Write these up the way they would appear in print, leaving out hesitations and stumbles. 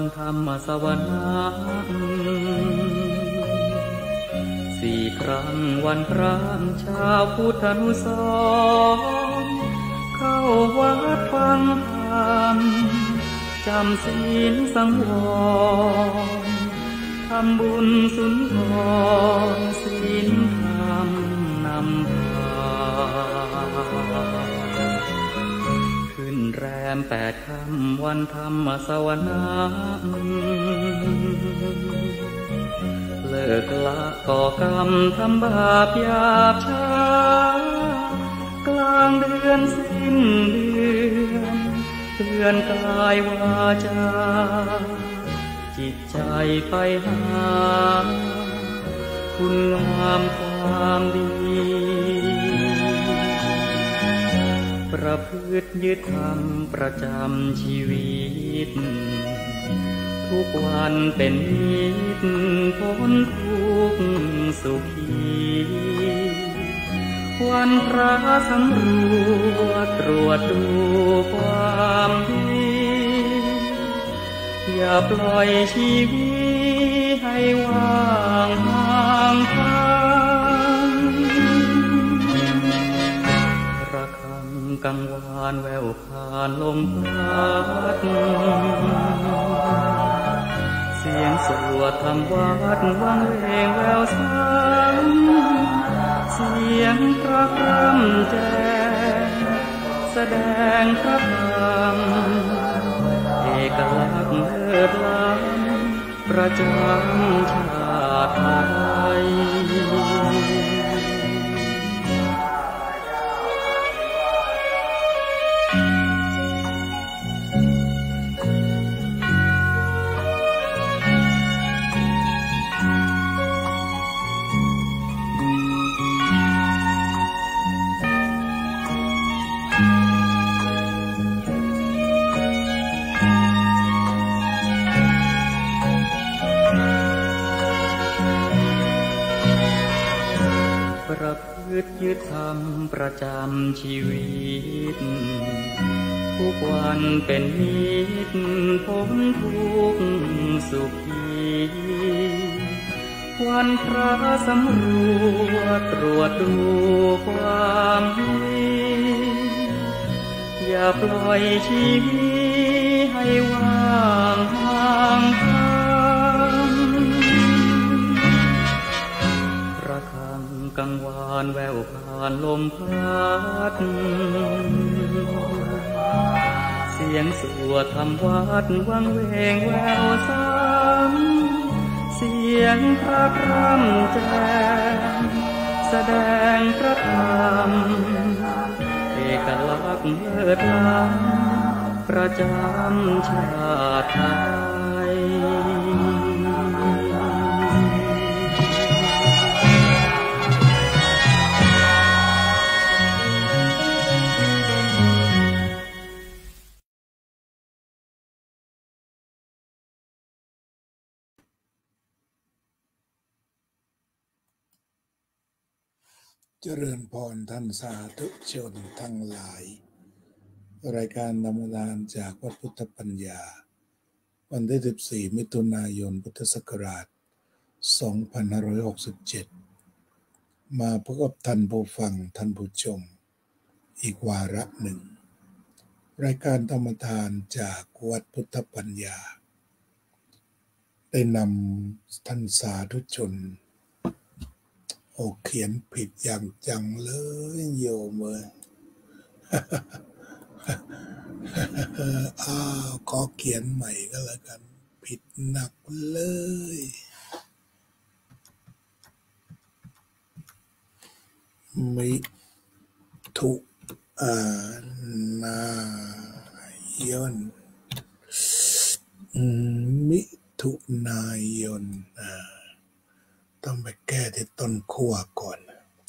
วันธรรมสวนา4 ครั้งวันพระชาวพุทธานุสรณ์เข้าวัดฟังธรรมจำศีลสังวรทำบุญสุนทรศีลธรรมนำพาขึ้นแรม8 ค่ำวันธรรมสวนาเลิกละก่อกรรมทำบาปหยาบช้ากลางเดือนสิ้นเดือนเตือนกายวาจาจิตใจไปหาคุณงามความดีประพฤติยึดธรรมประจำชีวิตทุกวันเป็นนิจพ้นทุกข์สุขีวันพระสำรวจตรวจดูความดีอย่าปล่อยชีวิตให้ว่างห่างทางระฆังกังวานแววผ่านลมพัดเสียงสวดธรรมวัดวังเวงแววสังเสียงพระพร่ำแจ้งแสดงพระธรรมเอกลักษณ์เลิศล้ำประจำชาติไทยประพฤติยึดธรรมประจำชีวิตทุกวันเป็นนิจพ้นทุกข์สุขีวันพระสำรวจตรวจดูความดีอย่าปล่อยชีวิตให้ว่างห่างทางระฆังกังวานแววผ่านลมพัดเสียงสวดธรรมวัดวังเวงแววซ้ำเสียงพระพร่ำแจ้งแสดงพระธรรมเอกลักษณ์เลิศล้ำประจำชาติไทยเจริญพรท่านสาธุชนทั้งหลายรายการธรรมทานจากวัดพุทธปัญญาวันที่14 มิถุนายนพุทธศักราช 2567 มาพบกับท่านผู้ฟังท่านผู้ชมอีกวาระหนึ่งรายการธรรมทานจากวัดพุทธปัญญาได้นำท่านสาธุชนเขียนผิดอย่างจังเลยโยมเอ้ย ขอเขียนใหม่ก็แล้วกันผิดหนักเลยมิถุนายนมิถุนายนต้องไปแก้ที่ต้นขั้วก่อน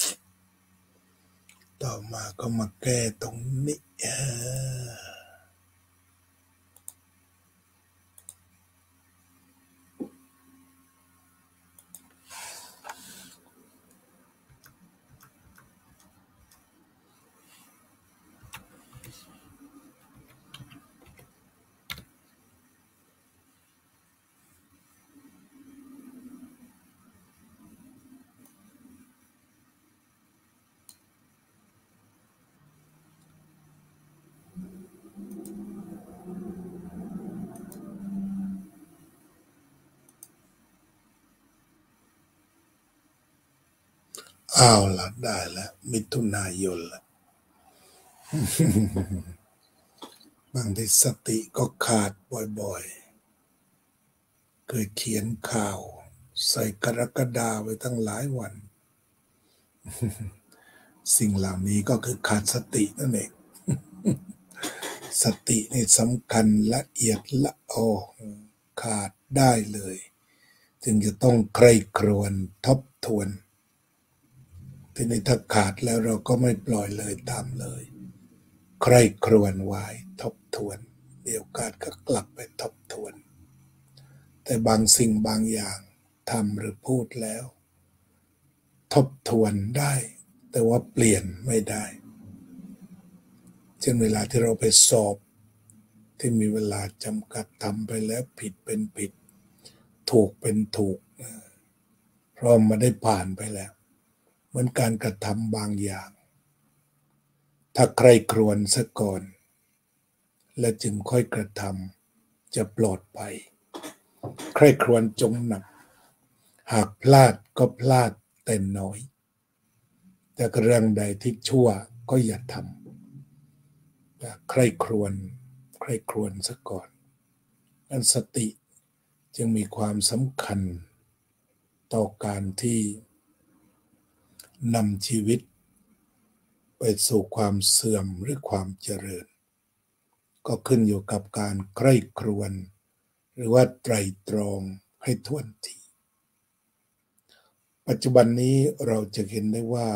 ต่อมาก็มาแก้ตรงนี้อ้าวละได้แล้วมิถุนายนละบางทีสติก็ขาดบ่อยๆเคยเขียนข่าวใส่กรกฎาไว้ตั้งหลายวันสิ่งเหล่านี้ก็คือขาดสตินั่นเองสตินี่สำคัญละเอียดละออขาดได้เลยจึงจะต้องใคร่ครวญทบทวนทีนี้ถ้าขาดแล้วเราก็ไม่ปล่อยเลยตามเลยใคร่ครวญไว้ทบทวนเดี๋ยวโอกาสก็กลับไปทบทวนแต่บางสิ่งบางอย่างทำหรือพูดแล้วทบทวนได้แต่ว่าเปลี่ยนไม่ได้เช่นเวลาที่เราไปสอบที่มีเวลาจำกัดทำไปแล้วผิดเป็นผิดถูกเป็นถูกเพราะมันได้ผ่านไปแล้วเหมือนการกระทำบางอย่างถ้าใครครวญซะก่อนและจึงค่อยกระทำจะปลอดภัยใครครวญจงหนักหากพลาดก็พลาดแต่น้อยแต่เรื่องใดที่ชั่วก็อย่าทำใครครวญซะก่อนอันสติจึงมีความสำคัญต่อการที่นำชีวิตไปสู่ความเสื่อมหรือความเจริญก็ขึ้นอยู่กับการใคร่ครวญหรือว่าไตร่ตรองให้ถ้วนทีปัจจุบันนี้เราจะเห็นได้ว่า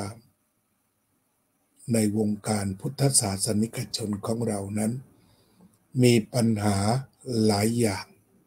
ในวงการพุทธศาสนิกชนของเรานั้นมีปัญหาหลายอย่าง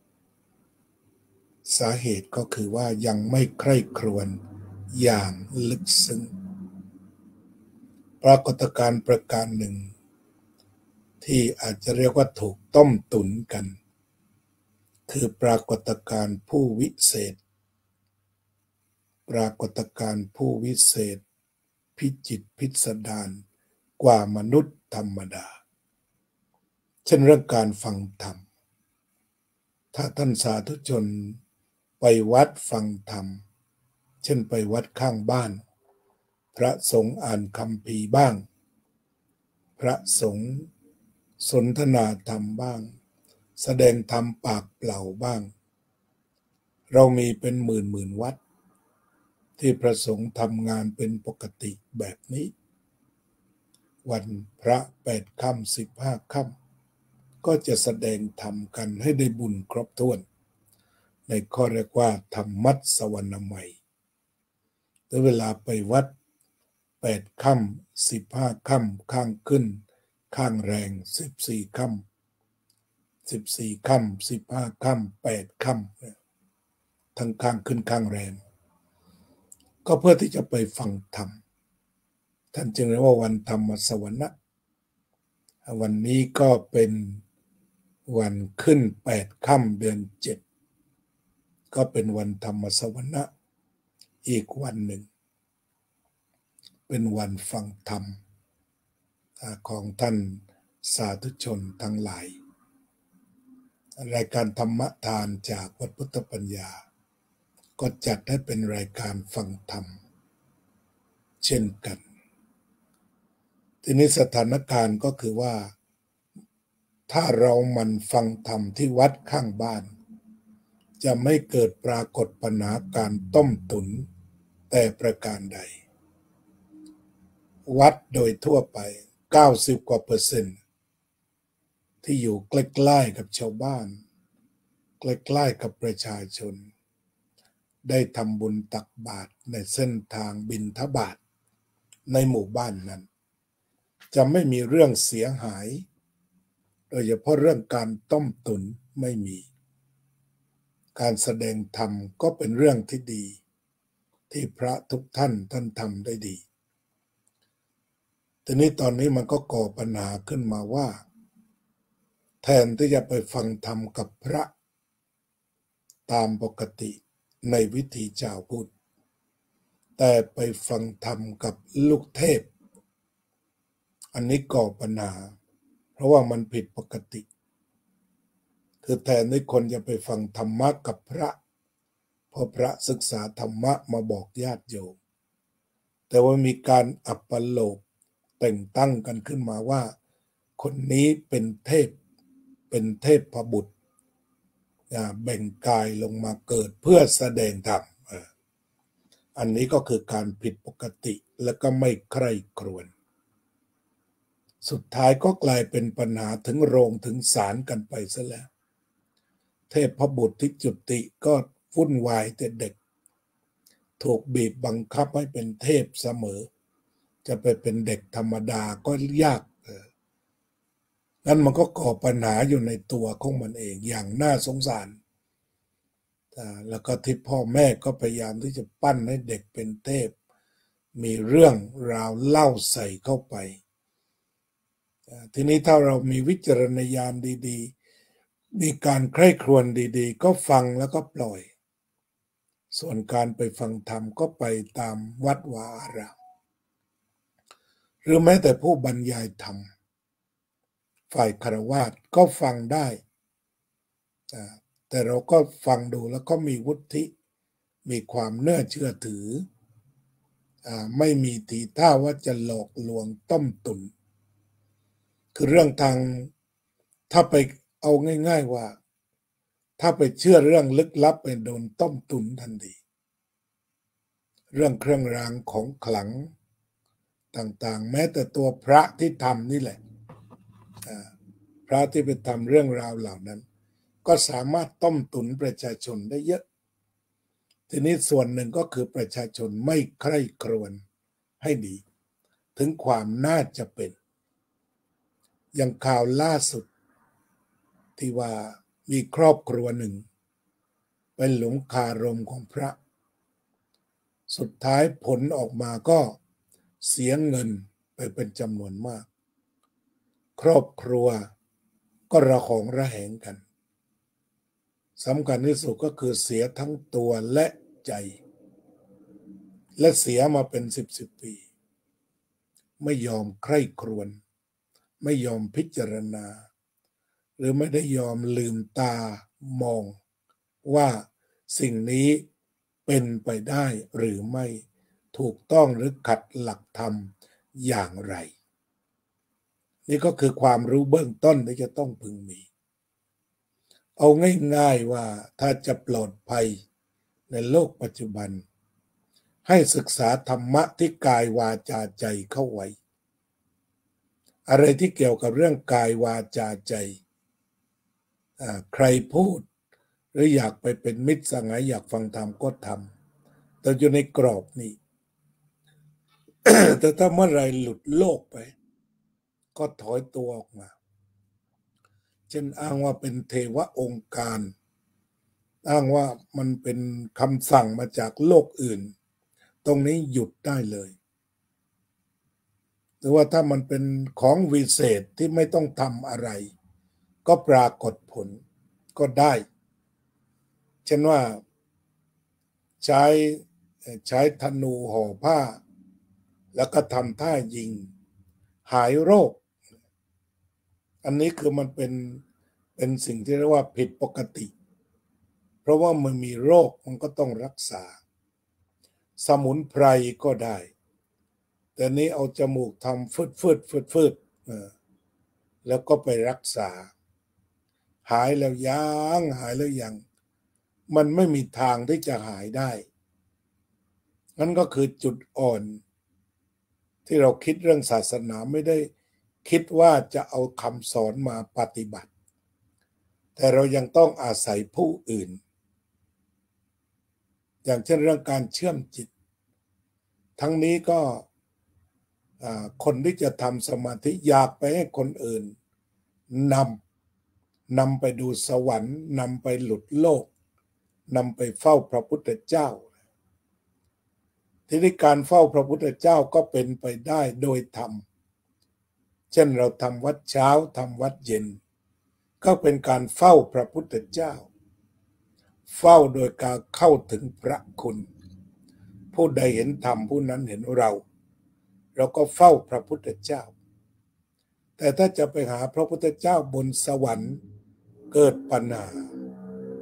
สาเหตุก็คือว่ายังไม่ใคร่ครวญอย่างลึกซึ้งปรากฏการณ์ประการหนึ่งที่อาจจะเรียกว่าถูกต้มตุ๋นกันคือปรากฏการณ์ผู้วิเศษปรากฏการณ์ผู้วิเศษพิจิตรพิสดารกว่ามนุษย์ธรรมดาเช่นเรื่องการฟังธรรมถ้าท่านสาธุชนไปวัดฟังธรรมเช่นไปวัดข้างบ้านพระสงฆ์อ่านคัมภีร์บ้างพระสงฆ์สนทนาธรรมบ้างแสดงธรรมปากเปล่าบ้างเรามีเป็นหมื่นวัดที่พระสงฆ์ทำงานเป็นปกติแบบนี้วันพระ8 ค่ำ15 ค่ำก็จะแสดงธรรมกันให้ได้บุญครบถ้วนในข้อเรียกว่าธรรมัสวรรณใหม่แต่เวลาไปวัด8 ค่ำ15 ค่ำข้างขึ้นข้างแรง14 ค่ำ14 ค่ำ15 ค่ำ8 ค่ำทั้งข้างขึ้นข้างแรงก็เพื่อที่จะไปฟังธรรมท่านจึงเรียกว่าวันธรรมสวรรณะวันนี้ก็เป็นวันขึ้น8 ค่ำเดือน7ก็เป็นวันธรรมสวรรณะอีกวันหนึ่งเป็นวันฟังธรรมของท่านสาธุชนทั้งหลายรายการธรรมทานจากวัดพุทธปัญญาก็จัดให้เป็นรายการฟังธรรมเช่นกันทีนี้สถานการณ์ก็คือว่าถ้าเรามันฟังธรรมที่วัดข้างบ้านจะไม่เกิดปรากฏปัญหาการต้มตุนแต่ประการใดวัดโดยทั่วไป90 กว่า%ที่อยู่ใกล้ๆกับชาวบ้านใกล้ๆกับประชาชนได้ทำบุญตักบาตรในเส้นทางบิณฑบาตในหมู่บ้านนั้นจะไม่มีเรื่องเสียหายโดยเฉพาะเรื่องการต้มตุนไม่มีการแสดงธรรมก็เป็นเรื่องที่ดีที่พระทุกท่านทำได้ดีทีนี้ตอนนี้มันก็ก่อปัญหาขึ้นมาว่าแทนที่จะไปฟังธรรมกับพระตามปกติในวิธีเจ้าพูดแต่ไปฟังธรรมกับลูกเทพอันนี้ก่อปัญหาเพราะว่ามันผิดปกติคือแทนที่คนจะไปฟังธรรมะกับพระพอพระศึกษาธรรมะมาบอกญาติโยมแต่ว่ามีการอัปโลกแต่งตั้งกันขึ้นมาว่าคนนี้เป็นเทพพบุตรแบ่งกายลงมาเกิดเพื่อแสดงธรรมอันนี้ก็คือการผิดปกติและก็ไม่ใคร่ครวญสุดท้ายก็กลายเป็นปัญหาถึงโรงถึงศาลกันไปซะแล้วเทพพบุตรที่จุติก็วุ่นวายแต่เด็กถูกบีบบังคับให้เป็นเทพเสมอจะไปเป็นเด็กธรรมดาก็ยากนั้นมันก็ก่อปัญหาอยู่ในตัวของมันเองอย่างน่าสงสารแล้วก็ที่พ่อแม่ก็พยายามที่จะปั้นให้เด็กเป็นเทพมีเรื่องราวเล่าใส่เข้าไปทีนี้ถ้าเรามีวิจารณญาณดีๆมีการใคร่ครวญดีๆก็ฟังแล้วก็ปล่อยส่วนการไปฟังธรรมก็ไปตามวัดวาอารามหรือแม้แต่ผู้บรรยายธรรมฝ่ายฆราวาสก็ฟังได้แต่เราก็ฟังดูแล้วก็มีวุฒิมีความเชื่อถือไม่มีทีท่าว่าจะหลอกลวงต้มตุนคือเรื่องทางถ้าไปเอาง่ายๆว่าถ้าไปเชื่อเรื่องลึกลับไปโดนต้มตุนทันทีเรื่องเครื่องรางของขลังต่างๆแม้แต่ตัวพระที่ทำนี่แหละพระที่ไปทำเรื่องราวเหล่านั้นก็สามารถต้มตุนประชาชนได้เยอะทีนี้ส่วนหนึ่งก็คือประชาชนไม่ใคร่ครวญให้ดีถึงความน่าจะเป็นอย่างข่าวล่าสุดที่ว่ามีครอบครัวหนึ่งเป็นหลงคารมของพระสุดท้ายผลออกมาก็เสียเงินไปเป็นจำนวนมากครอบครัวก็ระหองระแหงกันสำคัญที่สุดก็คือเสียทั้งตัวและใจและเสียมาเป็นสิบปีไม่ยอมใคร่ครวญไม่ยอมพิจารณาหรือไม่ได้ยอมลืมตามองว่าสิ่งนี้เป็นไปได้หรือไม่ถูกต้องหรือขัดหลักธรรมอย่างไรนี่ก็คือความรู้เบื้องต้นที่จะต้องพึงมีเอาง่ายๆว่าถ้าจะปลอดภัยในโลกปัจจุบันให้ศึกษาธรรมะที่กายวาจาใจเข้าไว้อะไรที่เกี่ยวกับเรื่องกายวาจาใจใครพูดหรืออยากไปเป็นมิตรสหายอยากฟังธรรมก็ทำแต่อยู่ในกรอบนี้ แต่ถ้าเมื่อไรหลุดโลกไปก็ถอยตัวออกมาเช่นอ้างว่าเป็นเทวะองค์การอ้างว่ามันเป็นคำสั่งมาจากโลกอื่นตรงนี้หยุดได้เลยหรือว่าถ้ามันเป็นของวิเศษที่ไม่ต้องทำอะไรก็ปรากฏผลก็ได้เช่นว่าใช้ธนูห่อผ้าแล้วก็ทำท่ายิงหายโรคอันนี้คือมันเป็นสิ่งที่เรียกว่าผิดปกติเพราะว่ามันมีโรคมันก็ต้องรักษาสมุนไพรก็ได้แต่นี้เอาจมูกทำฟืดแล้วก็ไปรักษาหายแล้วยังหายแล้วยังมันไม่มีทางที่จะหายได้นั่นก็คือจุดอ่อนที่เราคิดเรื่องศาสนาไม่ได้คิดว่าจะเอาคำสอนมาปฏิบัติแต่เรายังต้องอาศัยผู้อื่นอย่างเช่นเรื่องการเชื่อมจิตทั้งนี้ก็คนที่จะทำสมาธิอยากไปให้คนอื่นนำไปดูสวรรค์นำไปหลุดโลกนำไปเฝ้าพระพุทธเจ้าทีนี้การเฝ้าพระพุทธเจ้าก็เป็นไปได้โดยธรรมเช่นเราทำวัดเช้าทำวัดเย็นก็เป็นการเฝ้าพระพุทธเจ้าเฝ้าโดยการเข้าถึงพระคุณผู้ใดเห็นธรรมผู้นั้นเห็นเราก็เฝ้าพระพุทธเจ้าแต่ถ้าจะไปหาพระพุทธเจ้าบนสวรรค์เกิดปัญหา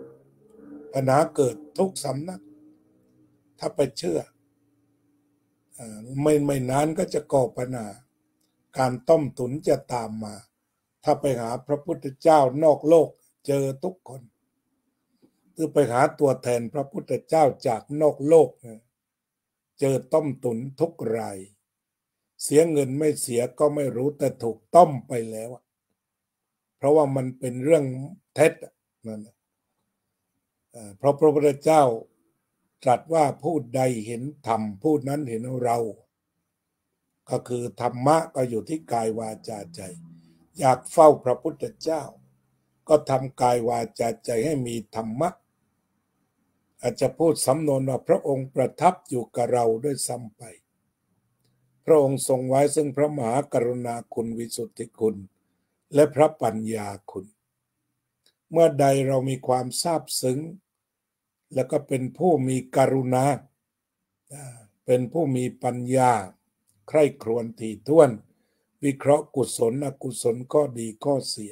เกิดทุกสำนักถ้าไปเชื่อไม่นานก็จะก่อปัญหาการต้มตุ๋นจะตามมาถ้าไปหาพระพุทธเจ้านอกโลกเจอทุกคนหรือไปหาตัวแทนพระพุทธเจ้าจากนอกโลกเจอต้มตุ๋นทุกรายเสียเงินไม่เสียก็ไม่รู้แต่ถูกต้มไปแล้วเพราะว่ามันเป็นเรื่องเท็จนั่นเพราะพระพุทธเจ้าตรัสว่าผู้ใดเห็นธรรมผู้นั้นเห็นเราก็คือธรรมะก็อยู่ที่กายวาจาใจอยากเฝ้าพระพุทธเจ้าก็ทำกายวาจาใจให้มีธรรมะอาจจะพูดสำนวนว่าพระองค์ประทับอยู่กับเราด้วยซ้ำไปพระองค์ทรงไว้ซึ่งพระมหากรุณาคุณวิสุทธิคุณและพระปัญญาคุณเมื่อใดเรามีความซาบซึ้งแล้วก็เป็นผู้มีกรุณาเป็นผู้มีปัญญาใคร่ครวญถี่ถ้วนวิเคราะห์กุศลอกุศลข้อดีข้อเสีย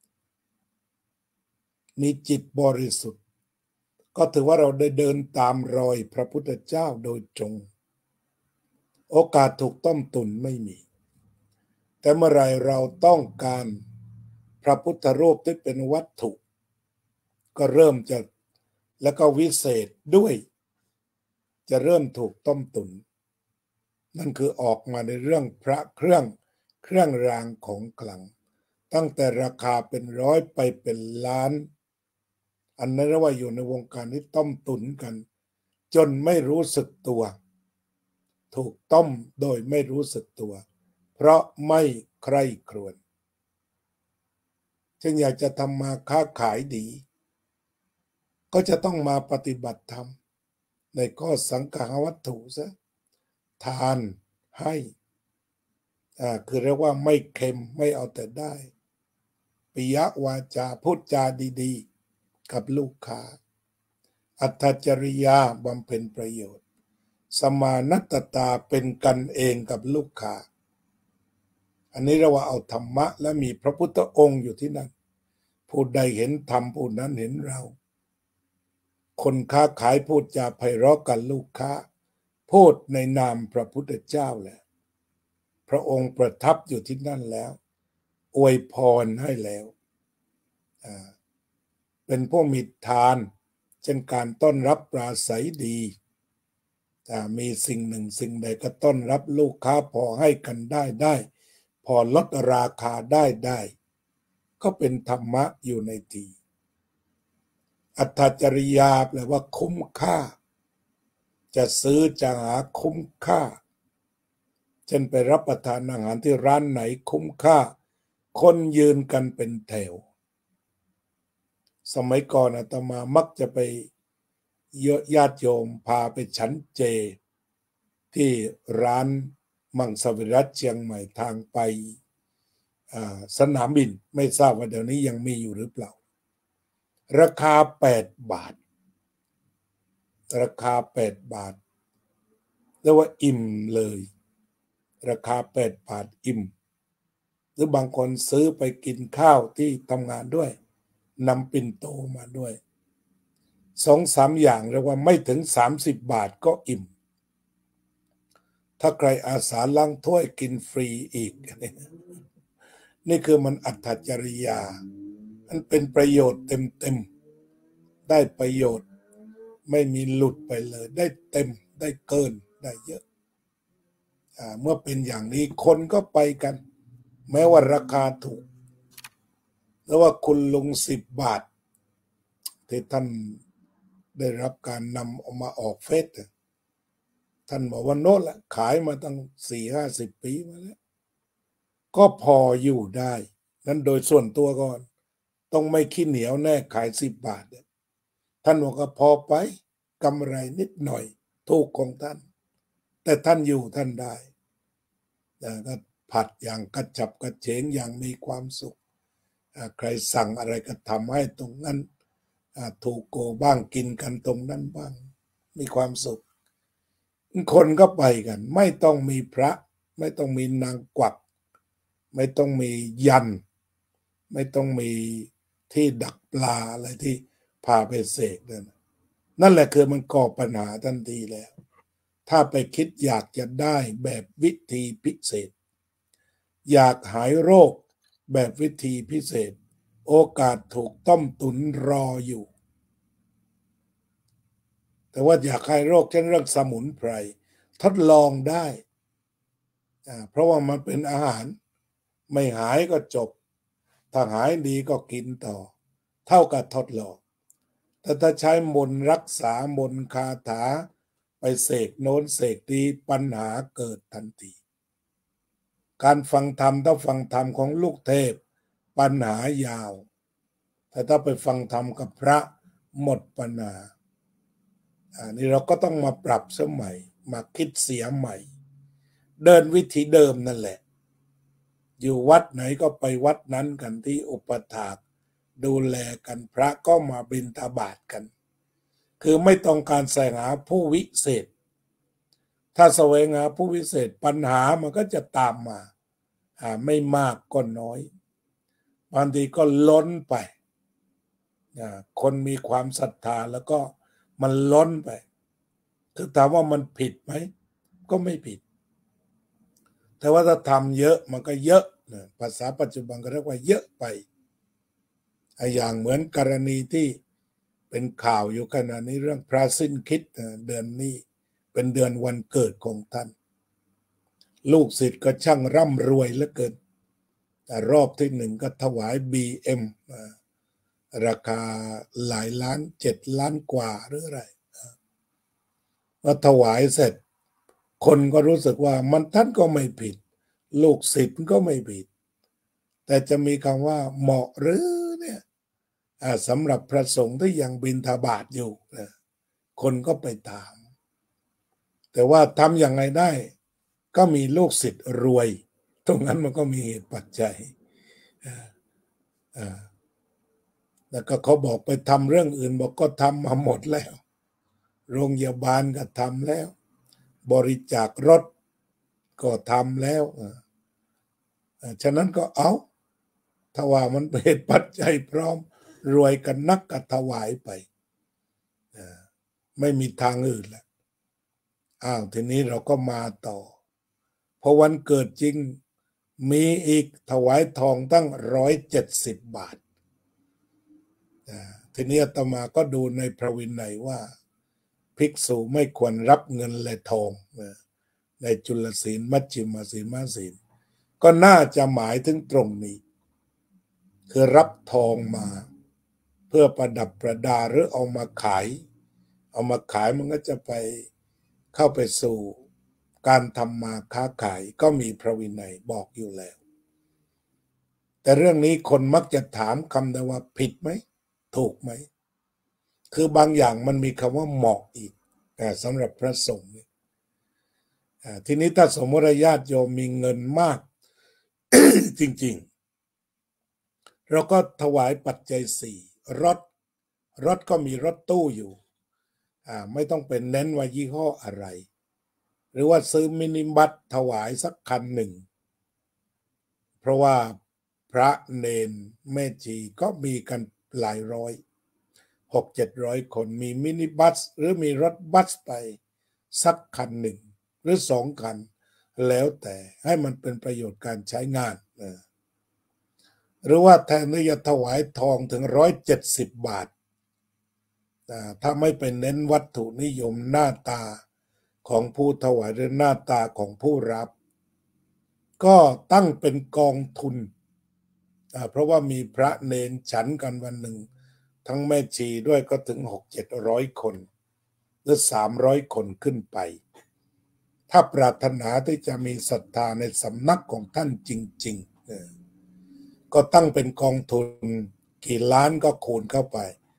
มีจิตบริสุทธิ์ก็ถือว่าเราได้เดินตามรอยพระพุทธเจ้าโดยตรงโอกาสถูกต้มตุ๋นไม่มีแต่เมื่อไรเราต้องการพระพุทธรูปที่เป็นวัตถุก็เริ่มจะแล้วก็วิเศษด้วยจะเริ่มถูกต้มตุ๋นนั่นคือออกมาในเรื่องพระเครื่องรางของขลังตั้งแต่ราคาเป็นร้อยไปเป็นล้านอันนั้นเรียกว่าอยู่ในวงการที่ต้มตุ๋นกันจนไม่รู้สึกตัวถูกต้มโดยไม่รู้สึกตัวเพราะไม่ใคร่ครวญจึงอยากจะทำมาค้าขายดีก็จะต้องมาปฏิบัติธรรมในข้อสังฆาวัตถุซะทานให้คือเรียกว่าไม่เค็มไม่เอาแต่ได้ปิยวาจาพูดจาดีๆกับลูกค้าอัตถจริยาบำเพ็ญประโยชน์สมานัตตาเป็นกันเองกับลูกค้าอันนี้เราว่าเอาธรรมะและมีพระพุทธองค์อยู่ที่นั่นผู้ใดเห็นธรรมผู้นั้นเห็นเราคนค้าขายพูดจาไพเราะกับลูกค้าพูดในนามพระพุทธเจ้าแหละพระองค์ประทับอยู่ที่นั่นแล้วอวยพรให้แล้วเป็นผู้มีทานเช่นการต้อนรับปราศัยดีมีสิ่งหนึ่งสิ่งใดก็ต้อนรับลูกค้าพอให้กันได้พอลดราคาได้ก็เป็นธรรมะอยู่ในทีอัตถจริยาแปลว่าคุ้มค่าจะซื้อจะหาคุ้มค่าเช่นไปรับประทานอาหารที่ร้านไหนคุ้มค่าคนยืนกันเป็นแถวสมัยก่อนอาตมามักจะไปญาติโยมพาไปฉันเจที่ร้านมังสวิรัติเชียงใหม่ทางไปสนามบินไม่ทราบว่าเดี๋ยวนี้ยังมีอยู่หรือเปล่าราคา8 บาทราคา8 บาทเรียกว่าอิ่มเลยราคา8 บาทอิ่มหรือบางคนซื้อไปกินข้าวที่ทำงานด้วยนำปิ่นโตมาด้วย2-3อย่างเรียกว่าไม่ถึง30 บาทก็อิ่มถ้าใครอาสาล้างถ้วยกินฟรีอีกนี่คือมันอัตถจริยามันเป็นประโยชน์เต็มได้ประโยชน์ไม่มีหลุดไปเลยได้เต็มได้เกินได้เยอะเมื่อเป็นอย่างนี้คนก็ไปกันแม้ว่าราคาถูกแล้วว่าคุณลุง10 บาทที่ท่านได้รับการนำออกมาออกเฟซท่านบอกว่าโน้นแหละขายมาตั้ง40-50 ปีมาแล้วก็พออยู่ได้นั้นโดยส่วนตัวก่อนต้องไม่ขี้เหนียวแน่ขาย10 บาทท่านบอกว่าพอไปกำไรนิดหน่อยถูกของท่านแต่ท่านอยู่ท่านได้ก็ผัดอย่างกระฉับกระเฉงอย่างมีความสุขใครสั่งอะไรก็ทำให้ตรงนั้นถูกโกบ้างกินกันตรงนั้นบ้างมีความสุขคนก็ไปกันไม่ต้องมีพระไม่ต้องมีนางกวักไม่ต้องมียันไม่ต้องมีที่ดักปลาอะไรที่พาไปเสกนั่นแหละคือมันก่อปัญหาทันทีแล้วถ้าไปคิดอยากจะได้แบบวิธีพิเศษอยากหายโรคแบบวิธีพิเศษโอกาสถูกต้มตุ๋นรออยู่แต่ว่าอยากหายโรคเช่นเรื่องสมุนไพรทดลองได้เพราะว่ามันเป็นอาหารไม่หายก็จบถ้าหายดีก็กินต่อเท่ากับทดลองแต่ถ้าใช้มนต์รักษามนต์คาถาไปเสกโน้นเสกนี้ปัญหาเกิดทันทีการฟังธรรมถ้าฟังธรรมของลูกเทพปัญหายาวแต่ถ้าไปฟังธรรมกับพระหมดปัญหานี่เราก็ต้องมาปรับสมัยมาคิดเสียใหม่เดินวิธีเดิมนั่นแหละอยู่วัดไหนก็ไปวัดนั้นกันที่อุปถากดูแลกันพระก็มาบิณฑบาตกันคือไม่ต้องการแสวงหาผู้วิเศษถ้าแสวงหาผู้วิเศษปัญหามันก็จะตามมาไม่มากก็น้อยบางทีก็ล้นไปคนมีความศรัทธาแล้วก็มันล้นไปคือถามว่ามันผิดไหมก็ไม่ผิดแต่ว่าถ้าทำเยอะมันก็เยอะภาษาปัจจุบันก็เรียกว่าเยอะไปอย่างเหมือนกรณีที่เป็นข่าวอยู่ขณะนี้เรื่องพระสิ้นคิดเดือนนี้เป็นเดือนวันเกิดของท่านลูกศิษย์ก็ช่างร่ำรวยเหลือเกินแต่รอบที่หนึ่งก็ถวาย BM ราคาหลายล้าน7 ล้านกว่าหรืออะไรพอถวายเสร็จคนก็รู้สึกว่ามันท่านก็ไม่ผิดลูกศิษย์ก็ไม่ผิดแต่จะมีคำว่าเหมาะหรือเนี่ยสำหรับพระสงฆ์ที่ยังบิณฑบาตอยู่คนก็ไปถามแต่ว่าทำอย่างไรได้ก็มีลูกศิษย์รวยตรงนั้นมันก็มีเหตุปัจจัยแล้วก็เขาบอกไปทำเรื่องอื่นบอกก็ทำมาหมดแล้วโรงพยาบาลก็ทำแล้วบริจาครถก็ทำแล้วฉะนั้นก็เอาถ้าว่ามันเป็นเหตุปัจจัยพร้อมรวยกันนักก็ถวายไปไม่มีทางอื่นแล้วทีนี้เราก็มาต่อพอวันเกิดจริงมีอีกถวายทองตั้ง170 บาททีนี้อาตมาก็ดูในพระวินัยว่าภิกษุไม่ควรรับเงินและทองในจุลศีลมัชฌิมาศีลมศีลก็น่าจะหมายถึงตรงนี้คือรับทองมาเพื่อประดับประดาหรือเอามาขายมันก็จะไปเข้าไปสู่การทำมาค้าขายก็มีพระวินัยบอกอยู่แล้วแต่เรื่องนี้คนมักจะถามคำเดียวว่าผิดไหมถูกไหมคือบางอย่างมันมีคำว่าเหมาะอีกสำหรับพระสงฆ์ทีนี้ถ้าสมมติญาติโยมมีเงินมาก จริงๆเราก็ถวายปัจจัย4รถก็มีรถตู้อยู่ไม่ต้องเป็นเน้นว่ายี่ห้ออะไรหรือว่าซื้อมินิบัสถวายสักคันหนึ่งเพราะว่าพระเนนแม่ชีก็มีกันหลายร้อย600-700 คนมีมินิบัสหรือมีรถบัสไปสักคันหนึ่งหรือ2 คันแล้วแต่ให้มันเป็นประโยชน์การใช้งานหรือว่าแทนที่จะถวายทองถึง170 บาทถ้าไม่เป็นเน้นวัตถุนิยมหน้าตาของผู้ถวายหรือหน้าตาของผู้รับก็ตั้งเป็นกองทุนเพราะว่ามีพระเนนฉันกันวันหนึ่งทั้งแม่ชีด้วยก็ถึง600-700 คนหรือ300 คนขึ้นไปถ้าปรารถนาที่จะมีศรัทธาในสำนักของท่านจริงๆก็ตั้งเป็นกองทุนกี่ล้านก็คูณเข้าไป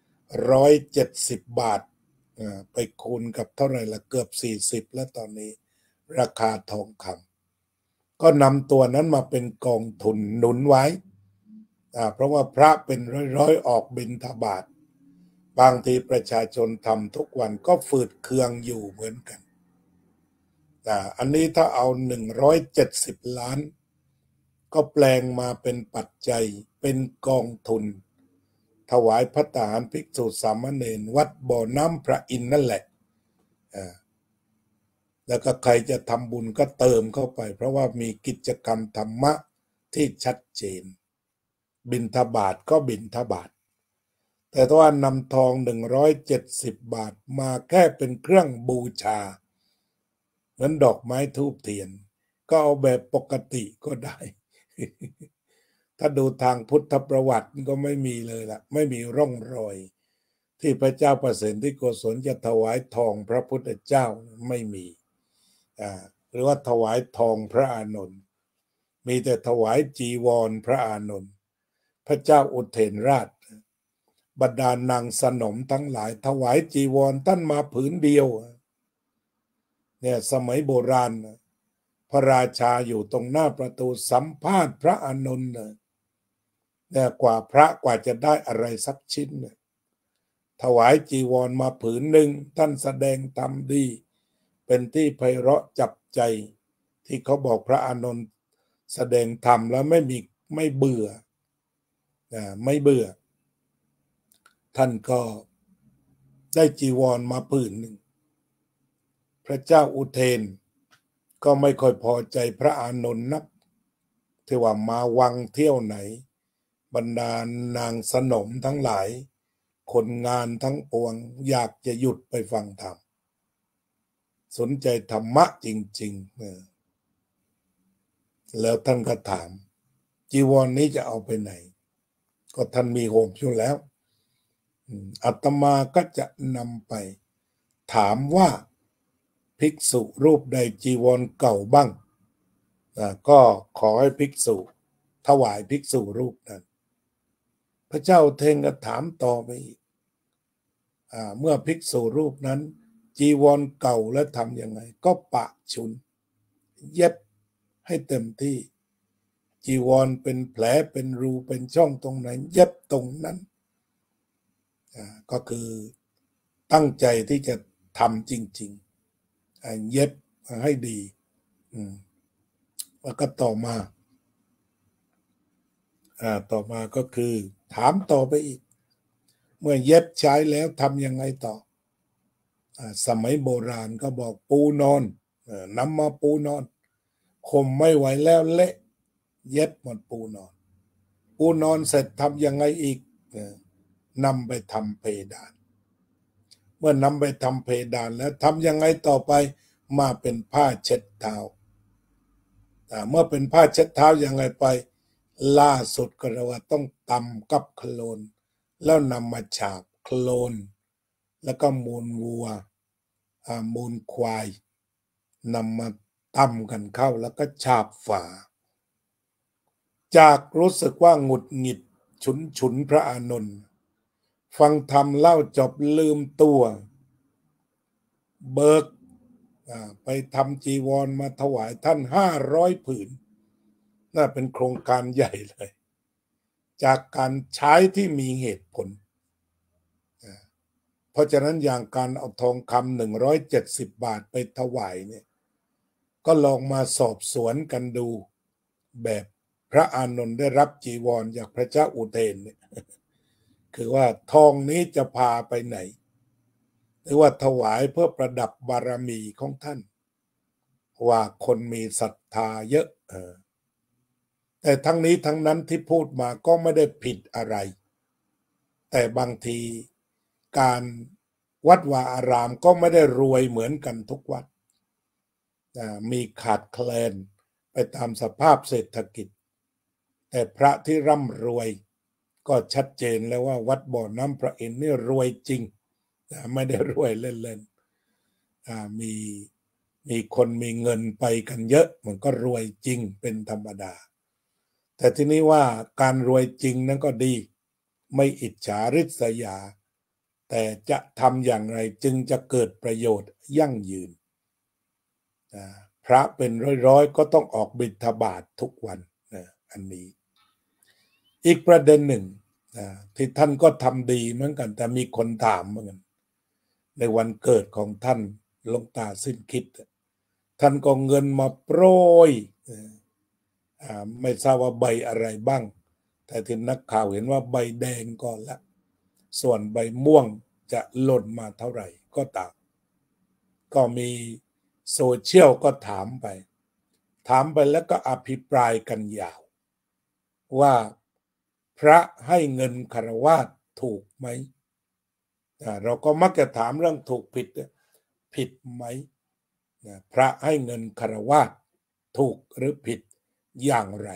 170 บาทไปคูณกับเท่าไหร่ละเกือบ40แล้วตอนนี้ราคาทองคำก็นำตัวนั้นมาเป็นกองทุนหนุนไว้เพราะว่าพระเป็นร้อยออกบิณฑบาตบางทีประชาชนทำทุกวันก็ฝืดเคืองอยู่เหมือนกันอันนี้ถ้าเอา170 ล้านก็แปลงมาเป็นปัจจัยเป็นกองทุนถวายภัตตาหารภิกษุสามเณรวัดบ่อน้ำพระอินทร์นั่นแหละแล้วก็ใครจะทำบุญก็เติมเข้าไปเพราะว่ามีกิจกรรมธรรมะที่ชัดเจนบิณฑบาตก็บิณฑบาตแต่ถ้าว่านำทอง170 บาทมาแค่เป็นเครื่องบูชาเหมือนดอกไม้ธูปเทียนก็เอาแบบปกติก็ได้ ถ้าดูทางพุทธประวัติก็ไม่มีเลยล่ะไม่มีร่องรอยที่พระเจ้าประสิทธิโกศลจะถวายทองพระพุทธเจ้าไม่มีหรือว่าถวายทองพระอานนท์มีแต่ถวายจีวรพระอานนท์พระเจ้าอุเทนราชบรรดานางสนมทั้งหลายถวายจีวรท่านมาผืนเดียวเนี่ยสมัยโบราณพระราชาอยู่ตรงหน้าประตูสัมภาษณ์พระอานนท์เนี่ยกว่าจะได้อะไรสักชิ้นเนี่ยถวายจีวรมาผืนหนึ่งท่านแสดงธรรมดีเป็นที่ไพเราะจับใจที่เขาบอกพระอานนท์แสดงธรรมแล้วไม่เบื่อไม่เบื่อท่านก็ได้จีวรมาผืนหนึ่งพระเจ้าอุเทนก็ไม่ค่อยพอใจพระอานนท์นักที่ว่ามาวังเที่ยวไหนบรรดานางสนมทั้งหลายคนงานทั้งปวงอยากจะหยุดไปฟังธรรมสนใจธรรมะจริงๆแล้วท่านก็ถามจีวรนี้จะเอาไปไหนก็ท่านมีโหมอยู่แล้วอาตมาก็จะนำไปถามว่าภิกษุรูปใดจีวรเก่าบ้างก็ขอให้ภิกษุถวายภิกษุรูปนั้นพระเจ้าเทงก็ถามต่อไปอีกเมื่อภิกษุรูปนั้นจีวรเก่าแล้วทำยังไงก็ปะชุนเย็บให้เต็มที่จีวรเป็นแผลเป็นรูเป็นช่องตรงไหนเย็บตรงนั้นก็คือตั้งใจที่จะทำจริงๆเย็บให้ดีแล้วก็ต่อมาก็คือถามต่อไปอีกเมื่อเย็บใช้แล้วทำยังไงต่อสมัยโบราณก็บอกปูนอนนำมาปูนอนข่มไม่ไหวแล้วเละเย็บหมดปูนอนเสร็จทำยังไงอีกนำไปทำเพดานเมื่อนำไปทำเพดานแล้วทำยังไงต่อไปมาเป็นผ้าเช็ดเท้าเมื่อเป็นผ้าเช็ดเท้ายังไงไปล่าสุดก็เรียกว่าต้องตำกับโคลนแล้วนำมาฉาบโคลนแล้วก็มูลวัวมูลควายนำมาตำกันเข้าแล้วก็ฉาบฝาจากรู้สึกว่าหงุดหงิดฉุนพระอานนท์ฟังธรรมเล่าจบลืมตัวเบิกไปทำจีวรมาถวายท่าน500 ผืนน่าเป็นโครงการใหญ่เลยจากการใช้ที่มีเหตุผลเพราะฉะนั้นอย่างการเอาทองคำ170 บาทไปถวายเนี่ยก็ลองมาสอบสวนกันดูแบบพระอานนท์ได้รับจีวรจากพระเจ้าอุเทนเนี่ยคือว่าทองนี้จะพาไปไหนหรือว่าถวายเพื่อประดับบารมีของท่านว่าคนมีศรัทธาเยอะแต่ทั้งนี้ทั้งนั้นที่พูดมาก็ไม่ได้ผิดอะไรแต่บางทีการวัดวาอารามก็ไม่ได้รวยเหมือนกันทุกวัดมีขาดแคลนไปตามสภาพเศรษฐกิจแต่พระที่ร่ำรวยก็ชัดเจนแล้วว่าวัดบ่อน้ำพระอินทร์นี่รวยจริงไม่ได้รวยเล่นๆมีคนมีเงินไปกันเยอะมันก็รวยจริงเป็นธรรมดาแต่ทีนี้ว่าการรวยจริงนั้นก็ดีไม่อิจฉาริษยาแต่จะทำอย่างไรจึงจะเกิดประโยชน์ยั่งยืนพระเป็นร้อยก็ต้องออกบิณฑบาตทุกวันอันนี้อีกประเด็นหนึ่งที่ท่านก็ทำดีเหมือนกันแต่มีคนถามเหมือนกันในวันเกิดของท่านหลวงตาสิ้นคิดท่านก็เงินมาโปรยไม่ทราบว่าใบอะไรบ้างแต่ที่นักข่าวเห็นว่าใบแดงก่อนละส่วนใบม่วงจะหล่นมาเท่าไหร่ก็ตามก็มีโซเชียลก็ถามไปแล้วก็อภิปรายกันยาวว่าพระให้เงินฆราวาสถูกไหมเราก็มักจะถามเรื่องถูกผิดไหมพระให้เงินฆราวาสถูกหรือผิดอย่างไร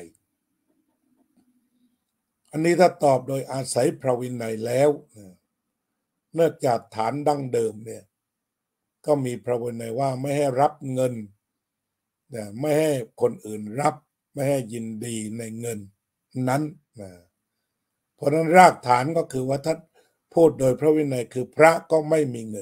อันนี้ถ้าตอบโดยอาศัยพระวินัยแล้วเนื่องจากฐานดั้งเดิมเนี่ยก็มีพระวินัยว่าไม่ให้รับเงินไม่ให้คนอื่นรับไม่ให้ยินดีในเงินนั้นเพราะนั้นรากฐานก็คือว่าท่านพูดโดยพระวินัยคือพระก็ไม่มีเงิน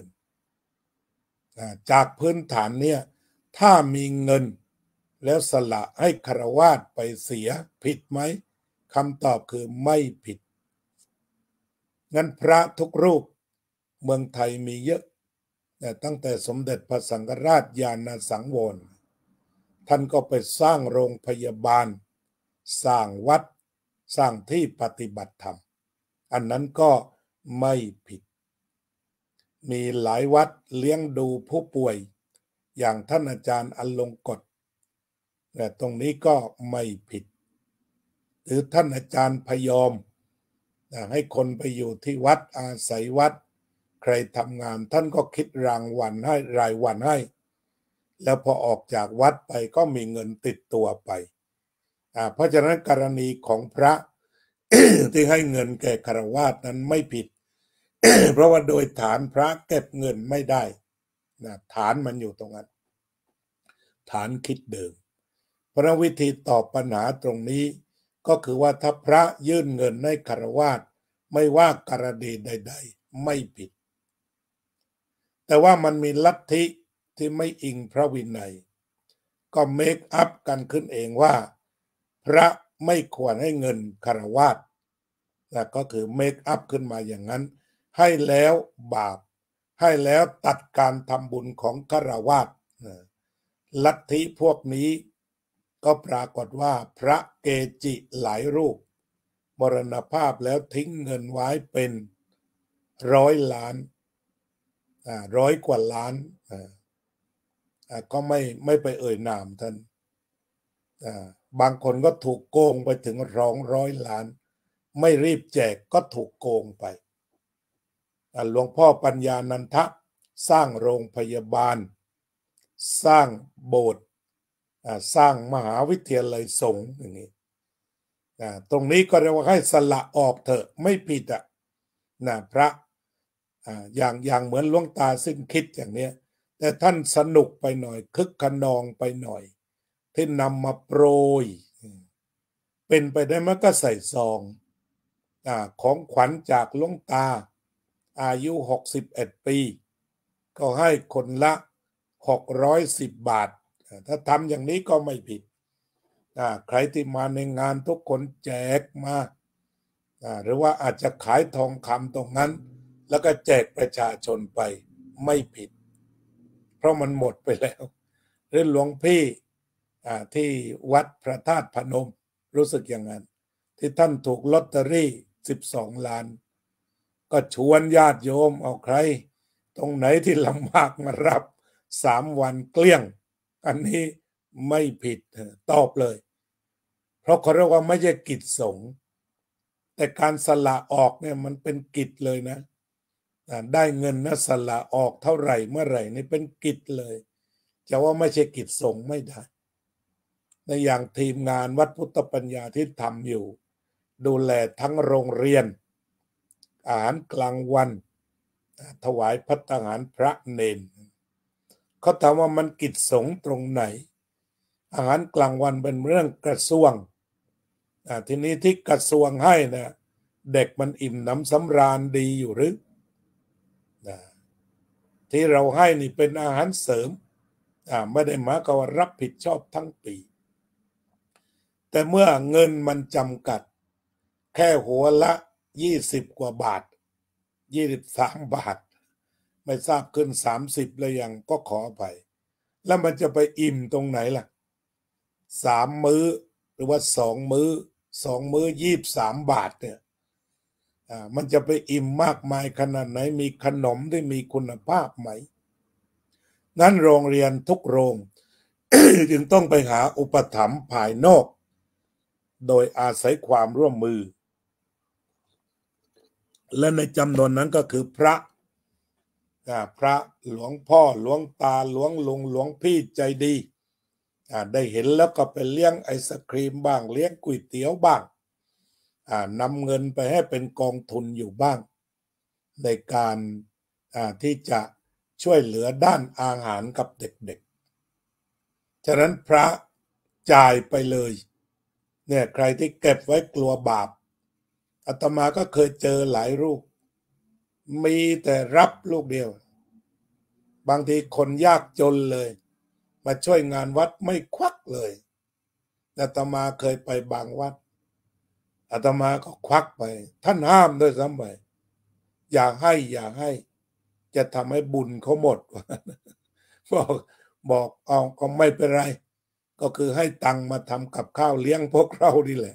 จากพื้นฐานเนี่ยถ้ามีเงินแล้วสละให้ฆราวาสไปเสียผิดไหมคำตอบคือไม่ผิดงั้นพระทุกรูปเมืองไทยมีเยอะแต่ตั้งแต่สมเด็จพระสังฆราชญาณสังวรท่านก็ไปสร้างโรงพยาบาลสร้างวัดสร้างที่ปฏิบัติธรรมอันนั้นก็ไม่ผิดมีหลายวัดเลี้ยงดูผู้ป่วยอย่างท่านอาจารย์อลงกฎแต่ตรงนี้ก็ไม่ผิดหรือท่านอาจารย์พยอมให้คนไปอยู่ที่วัดอาศัยวัดใครทำงานท่านก็คิดรางวัลให้รายวันให้แล้วพอออกจากวัดไปก็มีเงินติดตัวไปเพราะฉะนั้นกรณีของพระ ที่ให้เงินแก่ฆราวาสนั้นไม่ผิด เพราะว่าโดยฐานพระเก็บเงินไม่ได้ฐานมันอยู่ตรงนั้นฐานคิดเดิมเพราะวิธีตอบปัญหาตรงนี้ก็คือว่าถ้าพระยื่นเงินให้ฆราวาสไม่ว่ากรณีใดๆไม่ผิดแต่ว่ามันมีลัทธิที่ไม่อิงพระวินัยก็เมคอัพกันขึ้นเองว่าพระไม่ควรให้เงินฆราวาสก็คือเมคอัพขึ้นมาอย่างนั้นให้แล้วบาปให้แล้วตัดการทำบุญของฆราวาสลัทธิพวกนี้ก็ปรากฏว่าพระเกจิหลายรูปมรณภาพแล้วทิ้งเงินไว้เป็น100 ล้าน100 กว่าล้านก็ไม่ไปเอ่ยนามท่านบางคนก็ถูกโกงไปถึง200 ล้านไม่รีบแจกก็ถูกโกงไปหลวงพ่อปัญญานันทะสร้างโรงพยาบาลสร้างโบสถ์สร้างมหาวิทยาลัยสงฆ์อย่างนี้ตรงนี้ก็เรียกว่าให้สละออกเถอะไม่ผิดพระอย่างเหมือนหลวงตาซึ่งคิดอย่างเนี้ยแต่ท่านสนุกไปหน่อยคึกขนองไปหน่อยที่นำมาโปรยเป็นไปได้มันก็ใส่ซองของขวัญจากหลวงตาอายุ61 ปีก็ให้คนละ610 บาทถ้าทำอย่างนี้ก็ไม่ผิดใครที่มาในงานทุกคนแจกมาหรือว่าอาจจะขายทองคำตรงนั้นแล้วก็แจกประชาชนไปไม่ผิดเพราะมันหมดไปแล้วหรือหลวงพี่ที่วัดพระธาตุพนมรู้สึกอย่างนั้นที่ท่านถูกลอตเตอรี่12 ล้านก็ชวนญาติโยมเอาใครตรงไหนที่ลำบากมารับ3 วันเกลี้ยงอันนี้ไม่ผิดตอบเลยเพราะเขาเรียกว่าไม่ใช่กิจสงฆ์แต่การสละออกเนี่ยมันเป็นกิจเลยนะได้เงินนะสละออกเท่าไหร่เมื่อไหร่นี่เป็นกิจเลยจะว่าไม่ใช่กิจสงฆ์ไม่ได้ในอย่างทีมงานวัดพุทธปัญญาที่ทำอยู่ดูแลทั้งโรงเรียนอาหารกลางวันถวายภัตตาหารพระเนนเขาถามว่ามันกิจสงฆ์ตรงไหนอาหารกลางวันเป็นเรื่องกระทรวงทีนี้ที่กระทรวงให้นะเด็กมันอิ่มหนำสำราญดีอยู่หรือที่เราให้นี่เป็นอาหารเสริมไม่ได้หมายความว่ารับผิดชอบทั้งปีแต่เมื่อเงินมันจำกัดแค่หัวละ20 กว่าบาท23 บาทไม่ทราบขึ้น30แล้วยังก็ขอไปแล้วมันจะไปอิ่มตรงไหนล่ะ3 มื้อหรือว่า2 มื้อ23 บาทเนี่ยมันจะไปอิ่มมากมายขนาดไหนมีขนมที่มีคุณภาพไหมนั้นโรงเรียนทุกโรง จึงต้องไปหาอุปถัมภ์ภายนอกโดยอาศัยความร่วมมือและในจำนวนนั้นก็คือพระหลวงพ่อหลวงตาหลวงลุงหลวงพี่ใจดีได้เห็นแล้วก็ไปเลี้ยงไอศครีมบ้างเลี้ยงก๋วยเตี๋ยวบ้างนำเงินไปให้เป็นกองทุนอยู่บ้างในการที่จะช่วยเหลือด้านอาหารกับเด็กๆฉะนั้นพระจ่ายไปเลยเนี่ยใครที่เก็บไว้กลัวบาปอาตมาก็เคยเจอหลายรูปมีแต่รับลูกเดียวบางทีคนยากจนเลยมาช่วยงานวัดไม่ควักเลยอาตมาเคยไปบางวัดอาตมาก็ควักไปท่านห้ามด้วยซ้ำไปอย่าให้จะทำให้บุญเขาหมดบอกเอาก็ไม่เป็นไรก็คือให้ตังมาทำกับข้าวเลี้ยงพวกเราดีแหละ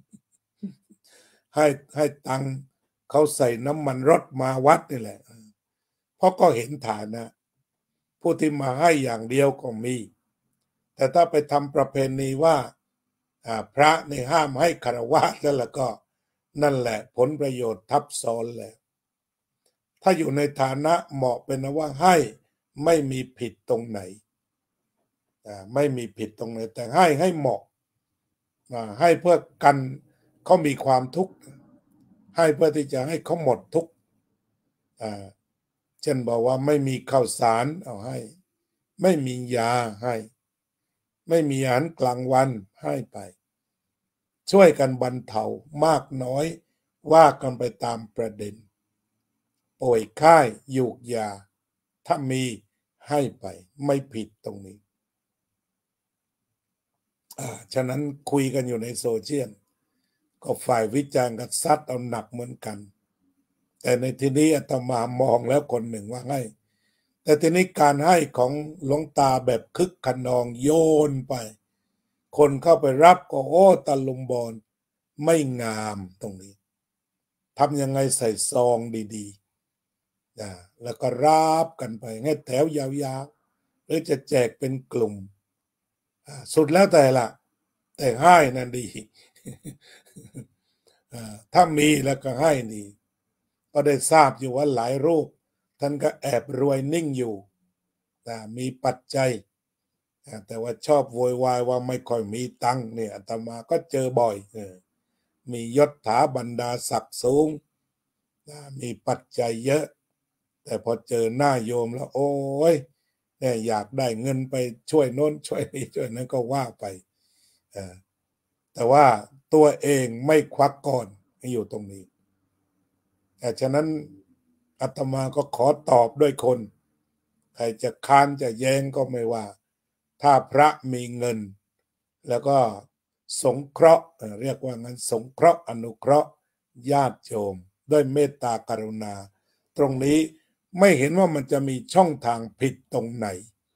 ให้ตังเขาใส่น้ำมันรถมาวัดนี่แหละเพราะก็เห็นฐานะผู้ที่มาให้อย่างเดียวก็มีแต่ถ้าไปทำประเพณีว่าพระในห้ามให้ฆราวาสแล้วก็นั่นแหละผลประโยชน์ทับซ้อนแล้วถ้าอยู่ในฐานะเหมาะเป็นว่าให้ไม่มีผิดตรงไหนไม่มีผิดตรงไหนแต่ให้เหมาะให้เพื่อกันเขามีความทุกข์ให้เพื่อที่จะให้เขาหมดทุกข์เช่นบอกว่าไม่มีข้าวสารเอาให้ไม่มียาให้ไม่มีอาหารกลางวันให้ไปช่วยกันบรรเทามากน้อยว่ากันไปตามประเด็นป่วยไข้ยูกยาถ้ามีให้ไปไม่ผิดตรงนี้ฉะนั้นคุยกันอยู่ในโซเชียลก็ฝ่ายวิจารณ์กันซัดเอาหนักเหมือนกันแต่ในที่นี้อาตมามองแล้วคนหนึ่งว่าให้แต่ทีนี้การให้ของหลวงตาแบบคึกขนองโยนไปคนเข้าไปรับก็โอ้ตะลุมบอลไม่งามตรงนี้ทำยังไงใส่ซองดีๆแล้วก็รับกันไปให้แถวยาวๆหรือจะแจกเป็นกลุ่มสุดแล้วแต่ละแต่ให้นั่นดี ถ้ามีแล้วก็ให้ดีก็ได้ทราบอยู่ว่าหลายรูปท่านก็แอบรวยนิ่งอยู่มีปัจจัยแต่ว่าชอบโวยวายว่าไม่ค่อยมีตังค์เนี่ยอาตมาก็เจอบ่อยมียศถาบรรดาศักดิ์สูงมีปัจจัยเยอะแต่พอเจอหน้าโยมแล้วโอ้ยเนี่ยอยากได้เงินไปช่วยโน้นช่วยนี่ช่วยนั้นก็ว่าไปแต่ว่าตัวเองไม่ควักก่อนให้อยู่ตรงนี้ฉะนั้นอาตมาก็ขอตอบด้วยคนใครจะค้านจะแย้งก็ไม่ว่าถ้าพระมีเงินแล้วก็สงเคราะห์เรียกว่างั้นสงเคราะห์อนุเคราะห์ญาติโยมด้วยเมตตากรุณาตรงนี้ไม่เห็นว่ามันจะมีช่องทางผิดตรงไหน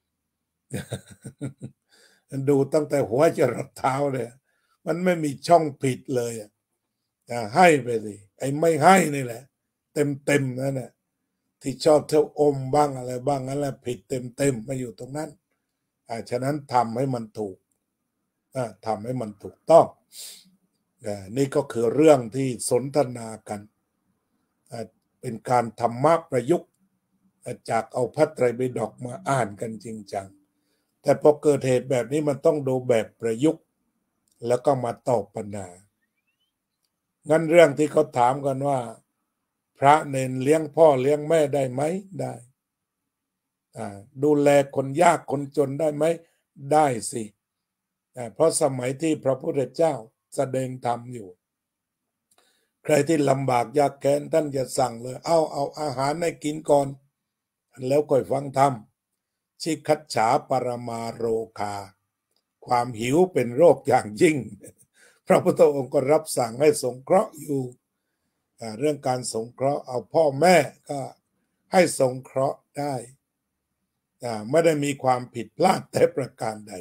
ดูตั้งแต่หัวจรดเท้าเลยมันไม่มีช่องผิดเลยให้ไปสิไอ้ไม่ให้นี่แหละเต็มนั่นแหละที่ชอบเที่ยวอมบ้างอะไรบ้างนั่นแหละผิดเต็มมาอยู่ตรงนั้นฉะนั้นทำให้มันถูกทำให้มันถูกต้องนี่ก็คือเรื่องที่สนทนากันเป็นการธรรมะประยุกต์จากเอาพระไตรปิฎกมาอ่านกันจริงจังแต่พอเกิดเหตุแบบนี้มันต้องดูแบบประยุกต์แล้วก็มาตอบปัญหางั้นเรื่องที่เขาถามกันว่าพระเนนเลี้ยงพ่อเลี้ยงแม่ได้ไหมได้ดูแลคนยากคนจนได้ไหมได้สิเพราะสมัยที่พระพุทธเจ้าแสดงธรรมอยู่ใครที่ลำบากยากแค้นท่านจะสั่งเลยเอาอาหารให้กินก่อนแล้วค่อยฟังธรรมชิคัจฉาปรมาโรคาความหิวเป็นโรคอย่างยิ่งพระพุทธองค์ก็รับสั่งให้สงเคราะห์อยู่เรื่องการสงเคราะห์เอาพ่อแม่ก็ให้สงเคราะห์ได้ไม่ได้มีความผิดพลาดแต่ประการใด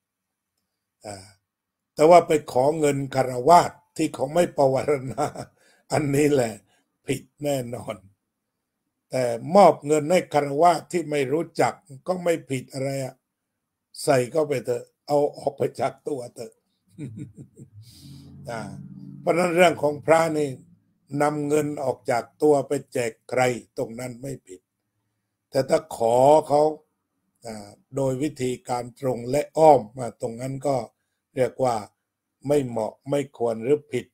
แต่ว่าไปขอเงินคฤหัสถ์ที่เขาไม่ปวารณาอันนี้แหละผิดแน่นอนแต่มอบเงินให้คฤหัสถ์ที่ไม่รู้จักก็ไม่ผิดอะไรอะใส่เข้าไปเถอะเอาออกไปจากตัวเถอะ เพราะนั้นเรื่องของพระนี่นำเงินออกจากตัวไปแจกใครตรงนั้นไม่ผิดแต่ถ้าขอเขาโดยวิธีการตรงและอ้อมมาตรงนั้นก็เรียกว่าไม่เหมาะไม่ควรหรือผิด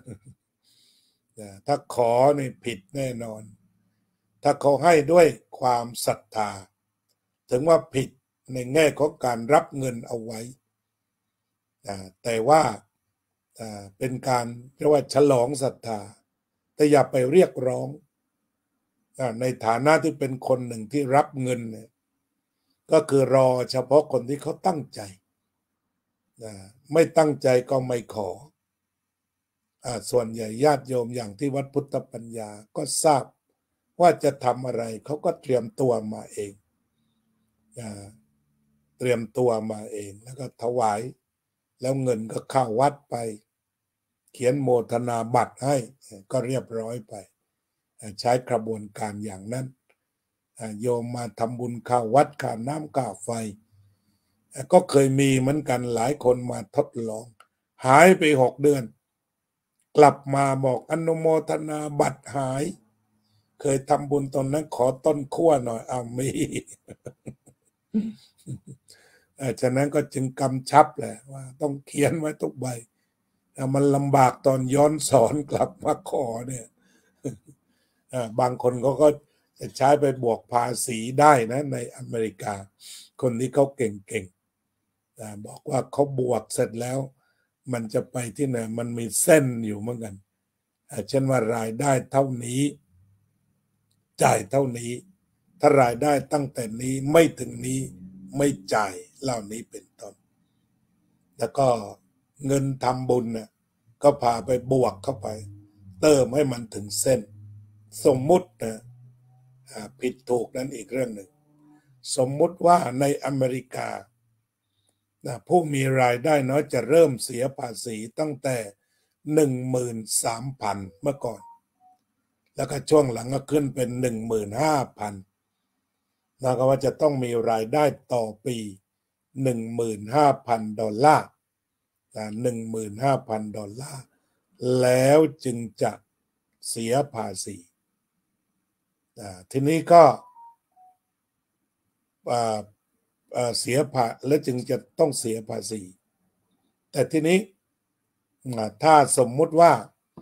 ถ้าขอนี่ผิดแน่นอนถ้าเขาให้ด้วยความศรัทธาถึงว่าผิดในแง่ของการรับเงินเอาไว้แต่ว่าเป็นการเรียกว่าฉลองศรัทธาแต่อย่าไปเรียกร้องในฐานะที่เป็นคนหนึ่งที่รับเงินเนี่ยก็คือรอเฉพาะคนที่เขาตั้งใจไม่ตั้งใจก็ไม่ขอส่วนใหญ่ญาติโยมอย่างที่วัดพุทธปัญญาก็ทราบว่าจะทำอะไรเขาก็เตรียมตัวมาเองเตรียมตัวมาเองแล้วก็ถวายแล้วเงินก็เข้าวัดไปเขียนโมทนาบัตรให้ก็เรียบร้อยไปใช้กระบวนการอย่างนั้นโยมมาทำบุญเข้าวัดค่าน้ำค่าไฟก็เคยมีเหมือนกันหลายคนมาทดลองหายไป6 เดือนกลับมาบอกอนุโมทนาบัตรหายเคยทำบุญตอนนั้นขอต้นขั้วหน่อยมี ฉะนั้นก็จึงกำชับแหละว่าต้องเขียนไว้ทุกใบมันลำบากตอนย้อนสอนกลับมาขอเนี่ยบางคนเขาก็จะใช้ไปบวกภาษีได้นะในอเมริกาคนที่เขาเก่งๆบอกว่าเขาบวกเสร็จแล้วมันจะไปที่ไหนมันมีเส้นอยู่เหมือนกันเช่นว่ารายได้เท่านี้จ่ายเท่านี้ถ้ารายได้ตั้งแต่นี้ไม่ถึงนี้ไม่จ่ายเหล่านี้เป็นต้นแล้วก็เงินทำบุญเนี่ยก็พาไปบวกเข้าไปเติมให้มันถึงเส้นสมมุตินะผิดถูกนั้นอีกเรื่องหนึ่งสมมุติว่าในอเมริกาผู้มีรายได้น้อยจะเริ่มเสียภาษีตั้งแต่ 13,000 เมื่อก่อนแล้วก็ช่วงหลังก็ขึ้นเป็น 15,000 แล้วก็ว่าจะต้องมีรายได้ต่อปี 15,000 ดอลลาร์15,000 ดอลลาร์แล้วจึงจะเสียภาษีทีนี้ก็เสียภาษีแล้วจึงจะต้องเสียภาษีแต่ทีนี้ถ้าสมมุติว่า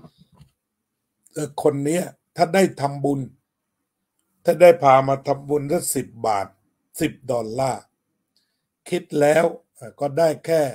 คนนี้ถ้าได้ทำบุญถ้าได้พามาทำบุญสัก10 บาท10 ดอลลาร์คิดแล้วก็ได้แค่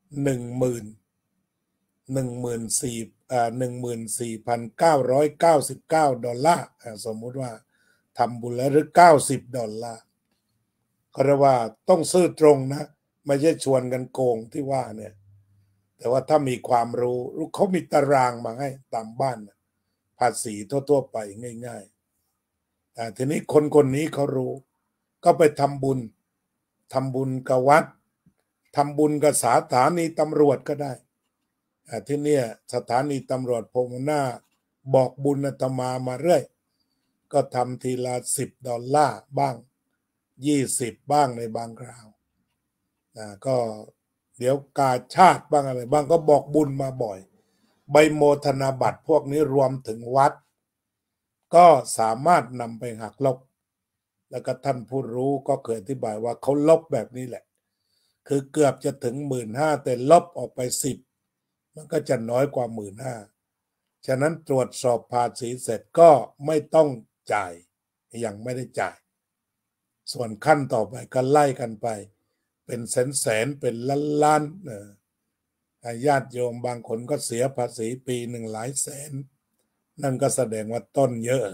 14,999 ดอลลาร์สมมุติว่าทำบุญแล้วหรือ90 ดอลลาร์ก็เรียกว่าต้องซื่อตรงนะไม่ใช่ชวนกันโกงที่ว่าเนี่ยแต่ว่าถ้ามีความรู้เขามีตารางมาให้ตามบ้านภาษีทั่วๆไปง่ายๆทีนี้คนนี้เขารู้ก็ไปทำบุญกับวัดทำบุญกับสถานีตำรวจก็ได้ที่เนี่ยสถานีตำรวจพงหน้าบอกบุญอาตมามาเรื่อยก็ทำทีละ10 ดอลลาร์บ้าง20บ้างในบางคราวก็เดี๋ยวกาชาติบ้างอะไรบ้างก็บอกบุญมาบ่อยใบโมทนาบัตรพวกนี้รวมถึงวัดก็สามารถนำไปหักลบแล้วก็ท่านผู้รู้ก็เคยอธิบายว่าเขาลบแบบนี้แหละคือเกือบจะถึง 15,000 แต่ลบออกไป10มันก็จะน้อยกว่า 15,000 ฉะนั้นตรวจสอบภาษีเสร็จก็ไม่ต้องจ่ายยังไม่ได้จ่ายส่วนขั้นต่อไปก็ไล่กันไปเป็นแสนเป็นล้านญาติโยมบางคนก็เสียภาษีปีหนึ่งหลายแสนนั่นก็แสดงว่าต้นเยอะ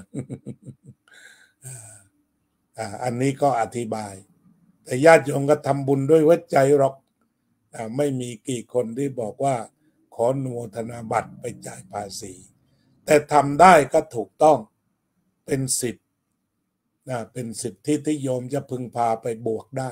อันนี้ก็อธิบายแต่ญาติโยมก็ทำบุญด้วยหัวใจหรอกไม่มีกี่คนที่บอกว่าขออนุโมทนาบัตรไปจ่ายภาษีแต่ทำได้ก็ถูกต้องเป็นสิทธิ์เป็นสิทธิที่โยมจะพึงพาไปบวกได้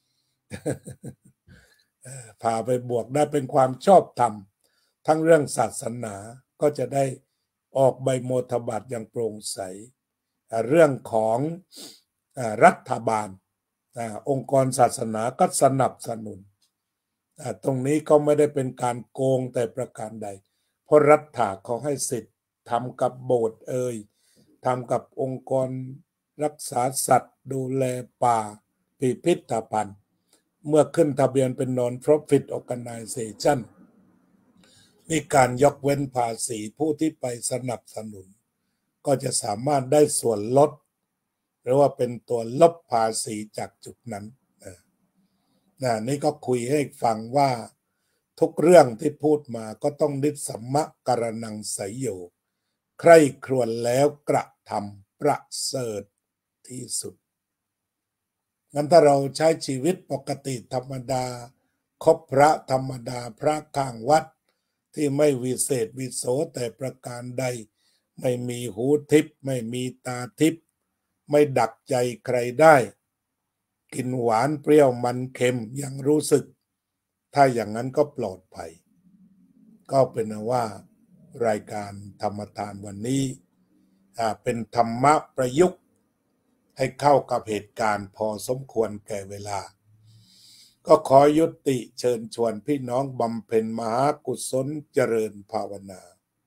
พาไปบวกได้เป็นความชอบธรรมทั้งเรื่องศาสนาก็จะได้ออกใบโมทบัตรอย่างโปร่งใสเรื่องของรัฐบาลองค์กรศาสนาก็สนับสนุนตรงนี้ก็ไม่ได้เป็นการโกงแต่ประการใดเพราะรัฐเขาให้สิทธิ์ทำกับโบสถ์ทำกับองค์กรรักษาสัตว์ดูแลป่าพิพิธภัณฑ์เมื่อขึ้นทะเบียนเป็น Non-Profit Organization มีการยกเว้นภาษีผู้ที่ไปสนับสนุนก็จะสามารถได้ส่วนลดหรือว่าเป็นตัวลบภาษีจากจุดนั้นนี่ก็คุยให้ฟังว่าทุกเรื่องที่พูดมาก็ต้องนิสสัมมะกรณังไสยโยใคร่ครวญแล้วกระทำประเสริฐที่สุดงั้นถ้าเราใช้ชีวิตปกติธรรมดาคบพระธรรมดาพระข้างวัดที่ไม่วิเศษวิโสแต่ประการใดไม่มีหูทิพย์ไม่มีตาทิพย์ไม่ดักใจใครได้กินหวานเปรี้ยวมันเค็มยังรู้สึกถ้าอย่างนั้นก็ปลอดภัยก็เป็นว่ารายการธรรมทานวันนี้เป็นธรรมะประยุกต์ให้เข้ากับเหตุการณ์พอสมควรแก่เวลาก็ขอยุติเชิญชวนพี่น้องบำเพ็ญมหากุศลเจริญภาวนา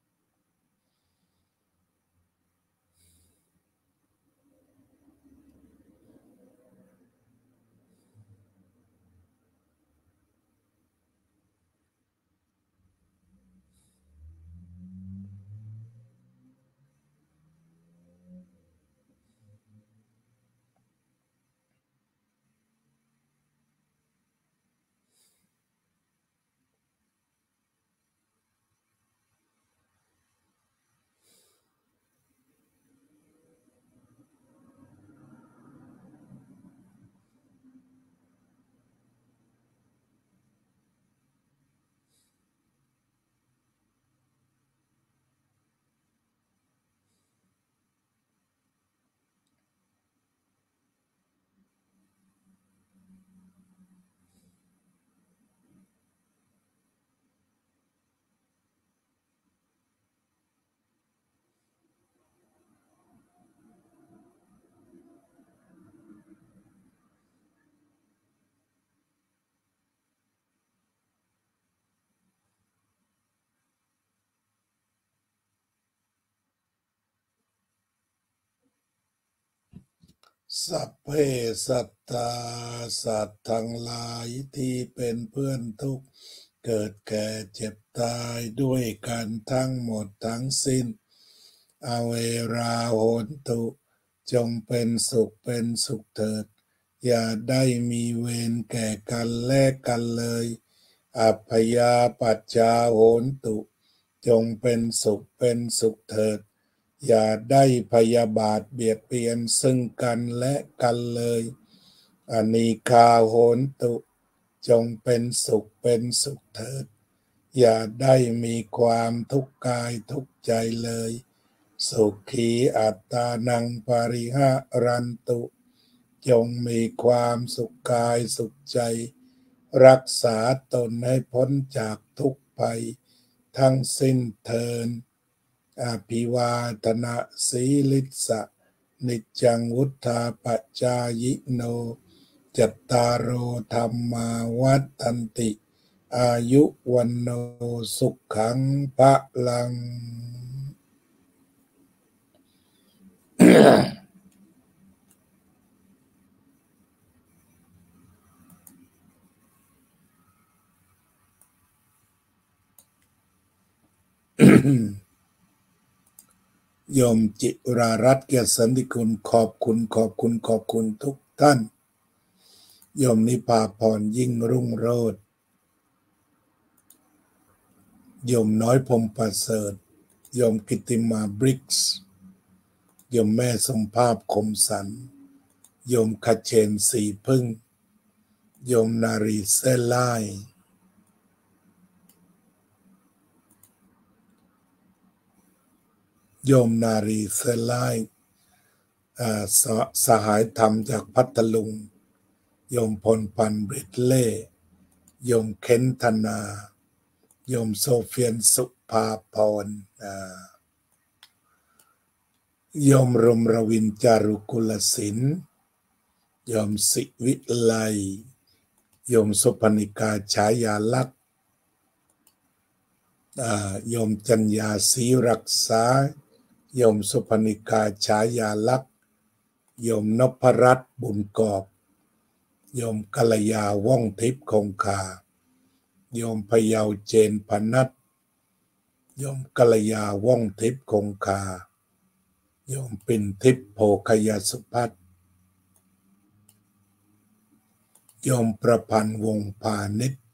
สัพเพสัตตาสัตว์ทั้งหลายที่เป็นเพื่อนทุกข์เกิดแก่เจ็บตายด้วยกันทั้งหมดทั้งสิ้นอเวราโหนตุจงเป็นสุขเถิดอย่าได้มีเวรแก่กันและกันเลยอัพยาปัจจาโหนตุจงเป็นสุขเถิดอย่าได้พยาบาทเบียดเบียนซึ่งกันและกันเลยอนีฆาโหนตุจงเป็นสุขเถิดอย่าได้มีความทุกข์กายทุกข์ใจเลยสุขีอัตตานังปริหารันตุจงมีความสุขกายสุขใจรักษาตนให้พ้นจากทุกข์ภัยทั้งสิ้นเทินอภิวาทนาสีลิสะนิจจังวุธาปจายโนจัตตารโอธรรมาวัฏันติอายุวันโนสุขังภะลัง โยมจิรารัตน์เกียรติสันติคุณขอบคุณทุกท่านโยมนิพาพรยิ่งรุ่งโรจน์โยมน้อยพรหมประเสริฐโยมกิติมาบริกส์โยมแม่สมภาพคมสันโยมขเชนสีพึ่งโยมนารีเซล่ายโยมนารีเซล่ายสหายธรรมจากพัทลุงโยมพลพันธ์เบรดเล่โยมเคนธนาโยมโซเฟียนสุภาพรโยมรมรวินจารุกุลศิลป์โยมศิวิไลโยมสุพนิกาฉายาลักษณ์โยมจัญญาศรีรักษาโยมสุพนิกาฉายาลักษณ์โยมนพรัตน์บุญกอบโยมกัลยาว่องทิพย์คงคาโยมพยาวเจนพนัทโยมกัลยาว่องทิพย์คงคาโยมปิ่นทิพย์โภคยสุพัฒน์โยมประพันธ์วงศ์พาณิชย์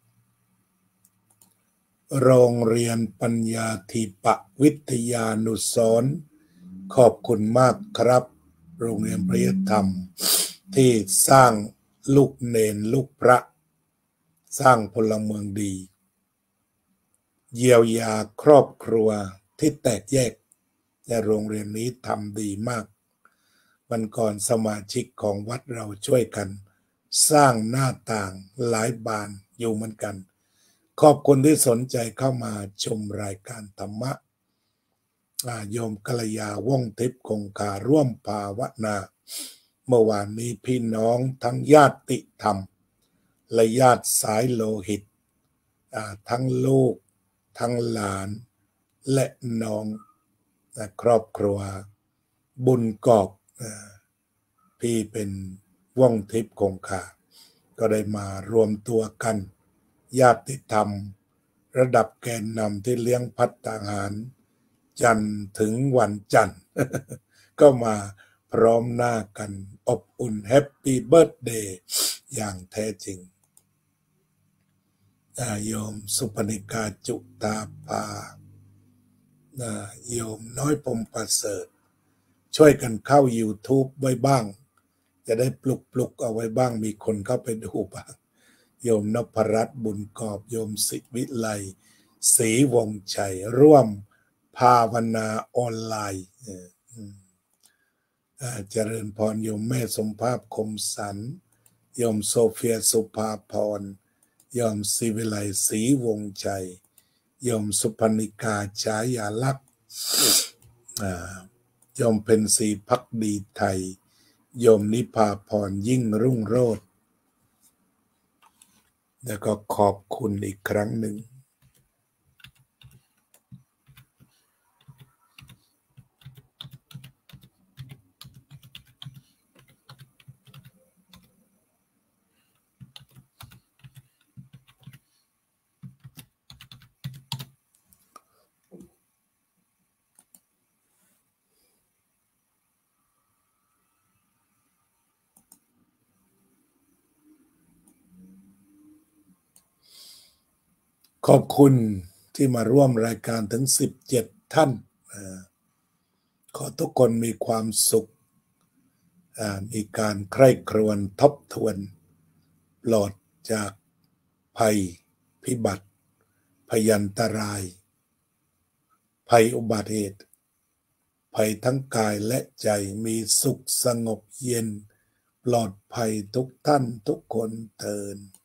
โรงเรียนปัญญาธิปวิทยานุสรณ์ขอบคุณมากครับโรงเรียนพระยธรรมที่สร้างลูกเนนลูกพระสร้างพลเมืองดีเยียวยาครอบครัวที่แตกแยกในโรงเรียนนี้ทำดีมากวันก่อนสมาชิกของวัดเราช่วยกันสร้างหน้าต่างหลายบานอยู่เหมือนกันขอบคุณที่สนใจเข้ามาชมรายการธรรมะโยมกัลยาว่องทิพย์คงคาร่วมภาวนาเมื่อวานนี้พี่น้องทั้งญาติธรรมและญาติสายโลหิตทั้งลูกทั้งหลานและน้องครอบครัวบุญกอบพี่เป็นว่องทิพย์คงคาก็ได้มารวมตัวกันญาติธรรมระดับแกนนำที่เลี้ยงภัตตาหารจันทร์ถึงวันจันทร์ ก็มาพร้อมหน้ากันอบอุ่นแฮปปี้เบิร์ธเดย์อย่างแท้จริงโยมสุพนิกาจุตาภาโยมน้อยพรหมประเสริฐช่วยกันเข้า YouTube ไว้บ้างจะได้ปลุกเอาไว้บ้างมีคนเข้าไปดูบ้างโยมนพรัตน์บุญกอบโยมศิวิไลศรีวงศ์ชัยร่วมภาวนาออนไลน์เจริญพรโยมแม่สมภาพคมสันโยมโซเฟียสุภาพรโยมศิวิไลศรีวงศ์ชัยโยมสุพนิกาฉายาลักษณ์โยมเพ็ญศรีภักดีไทยโยมนิพาพรยิ่งรุ่งโรจน์แล้วก็ขอบคุณอีกครั้งหนึ่งขอบคุณที่มาร่วมรายการถึง17ท่านขอทุกคนมีความสุขมีการใคร่ครวญทบทวนปลอดจากภัยพิบัติพยันตรายภัยอุบัติเหตุภัยทั้งกายและใจมีสุขสงบเย็นปลอดภัยทุกท่านทุกคนเทอญ